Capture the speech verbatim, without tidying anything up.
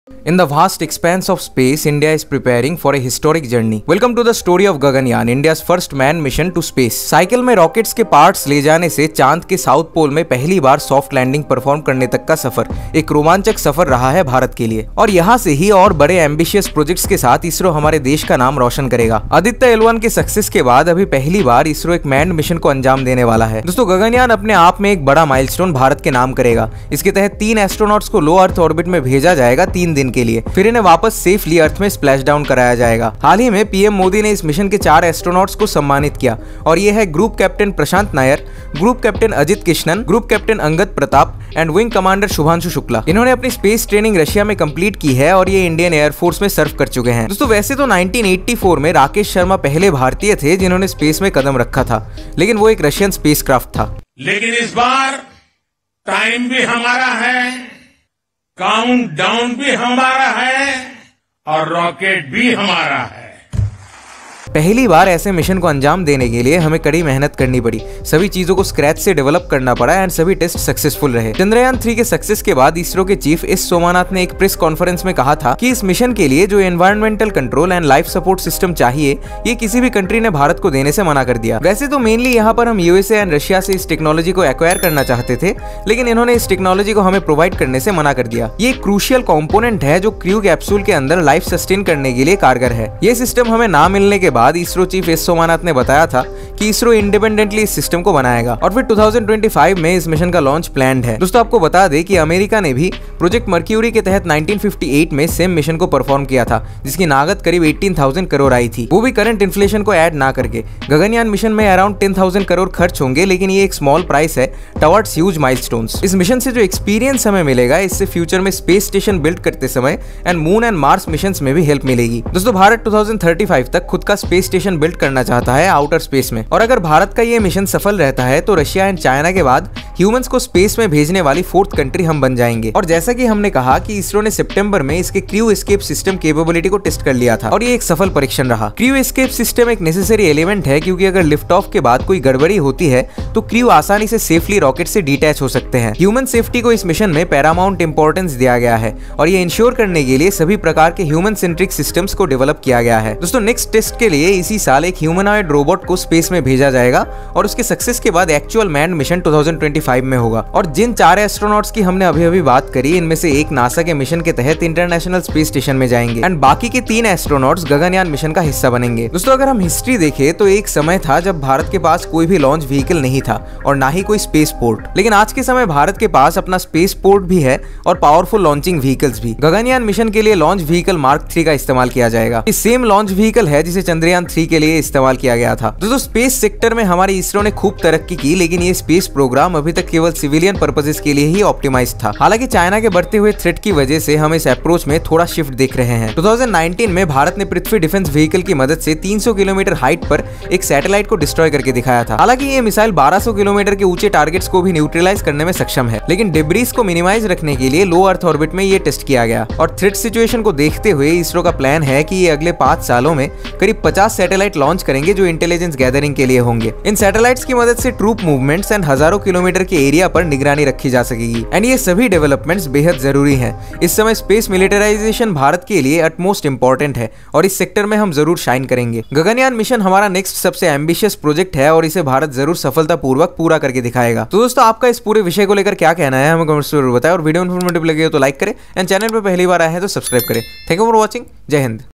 In the vast expanse of space, India is preparing for a historic journey. Welcome to the story of Gaganyaan, India's first manned mission to space. Cycle में rockets के parts ले जाने से चांद के south pole में पहली बार soft landing perform करने तक का सफर एक रोमांचक सफर रहा है भारत के लिए। और यहाँ से ही और बड़े एम्बिशियस प्रोजेक्ट्स के साथ इसरो हमारे देश का नाम रोशन करेगा। आदित्य एल वन के सक्सेस के बाद अभी पहली बार इसरो एक मैन्ड मिशन को अंजाम देने वाला है। दोस्तों, गगनयान अपने आप में एक बड़ा माइलस्टोन भारत के नाम करेगा। इसके तहत तीन एस्ट्रोनॉट्स को लो अर्थ ऑर्बिट में भेजा जाएगा तीन दिन के लिए, फिर इन्हें वापस सेफली अर्थ में स्प्लैश डाउन कराया जाएगा। हाल ही में पीएम मोदी ने इस मिशन के चार एस्ट्रोनॉट्स को सम्मानित किया और ये है group captain Prashant Nair, group captain Ajit Krishnan, group captain Angad Pratap and wing commander Shubhanshu Shukla. इन्होंने अपनी स्पेस ट्रेनिंग रशिया में कंप्लीट की है और ये इंडियन एयरफोर्स में सर्व कर चुके हैं। दोस्तों, वैसे तो नाइनटीन एटी फोर में राकेश शर्मा पहले भारतीय थे जिन्होंने स्पेस में कदम रखा था, लेकिन वो एक रशियन स्पेसक्राफ्ट था। लेकिन इस बार टाइम भी हमारा है, काउंट डाउन भी हमारा है और रॉकेट भी हमारा है। पहली बार ऐसे मिशन को अंजाम देने के लिए हमें कड़ी मेहनत करनी पड़ी, सभी चीजों को स्क्रैच से डेवलप करना पड़ा एंड सभी टेस्ट सक्सेसफुल रहे। चंद्रयान थ्री के सक्सेस के बाद इसरो के चीफ एस सोमानाथ ने एक प्रेस कॉन्फ्रेंस में कहा था कि इस मिशन के लिए जो environmental control and life support system चाहिए, ये किसी भी कंट्री ने भारत को देने से मना कर दिया। वैसे तो मेनली यहाँ पर हम यूएसए एंड रशिया से इस टेक्नोलॉजी को एक्वायर करना चाहते थे, लेकिन इन्होंने इस टेक्नोलॉजी को हमें प्रोवाइड करने से मना कर दिया। ये एक क्रूशियल कॉम्पोनेंट है जो क्रू कैप्सूल के अंदर लाइफ सस्टेन करने के लिए कारगर है। ये सिस्टम हमें ना मिलने के बाद इसरो चीफ एस सोमानाथ ने बताया था कि इसरो इंडिपेंडेंटली इस सिस्टम को बनाएगा और फिर टू थाउजेंड ट्वेंटी फाइव में इस मिशन का लॉन्च प्लान्ड है। दोस्तों, आपको बता दें कि अमेरिका ने भी प्रोजेक्ट मर्क्यूरी के तहत नाइनटीन फिफ्टी एट में सेम मिशन को परफॉर्म किया था, जिसकी लागत करीब अठारह हज़ार करोड़ आई थी, वो भी करंट इन्फ्लेशन को ऐड ना करके। गगनयान मिशन में अराउंड टेन थाउजेंड करोड़ खर्च होंगे, लेकिन ये एक स्मॉल प्राइस है टवर्ड्स ह्यूज माइलस्टोन्स। इस मिशन से जो एक्सपीरियंस हमें मिलेगा, इससे फ्यूचर में स्पेस स्टेशन बिल्ड करते समय and moon and Mars mission में भी हेल्प मिलेगी। दोस्तों, Bharat two thousand thirty five तक खुद का स्पेस स्टेशन बिल्ड करना चाहता है आउटर स्पेस में, और अगर भारत का ये मिशन सफल रहता है तो रशिया एंड चाइना के बाद ह्यूमंस को स्पेस में भेजने वाली फोर्थ कंट्री हम बन जाएंगे। और जैसा कि हमने कहा कि इसरो ने सितंबर में इसके क्रू एस्केप सिस्टम कैपेबिलिटी को टेस्ट कर लिया था और ये एक सफल परीक्षण रहा। क्रू एस्केप सिस्टम एक नेसेसरी एलिमेंट है, क्योंकि अगर लिफ्ट ऑफ के बाद कोई गड़बड़ी होती है तो क्रू आसानी से सेफली रॉकेट से डिटैच हो सकते हैं। ह्यूमन सेफ्टी को इस मिशन में पैरामाउंट इंपॉर्टेंस दिया गया है और ये इंश्योर करने के लिए सभी प्रकार के ह्यूमन सेंट्रिक सिस्टम्स को डेवलप किया गया है। दोस्तों, नेक्स्ट टेस्ट के लिए इसी साल एक ह्यूमनॉइड रोबोट को स्पेस में भेजा जाएगा और उसके सक्सेस के बाद actual manned mission two thousand twenty five में होगा। और जिन चार एस्ट्रोनॉट्स की हमने अभी अभी बात करी, इनमें से एक नासा के मिशन के तहत इंटरनेशनल स्पेस स्टेशन में जाएंगे एंड बाकी के तीन एस्ट्रोनॉट्स गगनयान मिशन का हिस्सा बनेंगे। दोस्तों, अगर हम हिस्ट्री देखें तो एक समय था जब भारत के पास कोई भी लॉन्च व्हीकल नहीं था और ना ही कोई स्पेस पोर्ट, लेकिन आज के समय भारत के पास अपना स्पेस पोर्ट भी है और पावरफुल लॉन्चिंग व्हीकल्स भी। गगनयान मिशन के लिए लॉन्च व्हीकल मार्क थ्री का इस्तेमाल किया जाएगा। ये सेम लॉन्च व्हीकल है जिसे चंद्रयान थ्री के लिए इस्तेमाल किया गया था। दोस्तों, स्पेस सेक्टर में हमारी इसरो ने खूब तरक्की की, लेकिन ये स्पेस प्रोग्राम अभी तक केवल सिविलियन पर्पसेस के लिए ही ऑप्टिमाइज था। हालांकि चाइना के बढ़ते हुए थ्रेट की वजह से हम इस अप्रोच में थोड़ा शिफ्ट देख रहे हैं। टू थाउजेंड नाइनटीन में भारत ने पृथ्वी डिफेंस व्हीकल की मदद से तीन सौ किलोमीटर हाइट पर एक सैटेलाइट को डिस्ट्रॉय करके दिखाया था। हालांकि ये मिसाइल बारह सौ किलोमीटर के ऊंचे टारगेट्स को भी न्यूट्रलाइज करने में सक्षम है, लेकिन डिब्रीज को मिनिमाइज रखने के लिए लो अर्थ ऑर्बिट में ये टेस्ट किया गया। और थ्रेट सिचुएशन को देखते हुए इसरो का प्लान है कि ये अगले पांच सालों में करीब पचास सैटेलाइट लॉन्च करेंगे जो इंटेलिजेंस गैदरिंग के लिए होंगे। इन सैटेलाइट्स की मदद से ट्रूप मूवमेंट्स एंड हजारों किलोमीटर के एरिया पर निगरानी रखी जा सकेगी एंड ये सभी डेवलपमेंट्स बेहद जरूरी हैं। इस समय स्पेस मिलिटराइजेशन भारत के लिए अटमोस्ट इंपॉर्टेंट है और इस सेक्टर में हम जरूर शाइन करेंगे। गगनयान मिशन हमारा नेक्स्ट सबसे एम्बिशियस प्रोजेक्ट है और इसे भारत जरूर सफलतापूर्वक पूरा करके दिखाएगा। तो दोस्तों, आपका इस पूरे विषय को लेकर क्या कहना है हमें कमेंट्स में बताएं और वीडियो इन्फॉर्मेटिव लगे तो लाइक करें एंड चैनल पर पहली बार आए हैं तो सब्सक्राइब करें। Thank you for watching. जय हिंद।